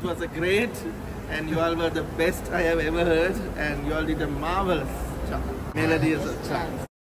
was a great, and you all were the best I have ever heard, and you all did a marvelous job. Melodious job.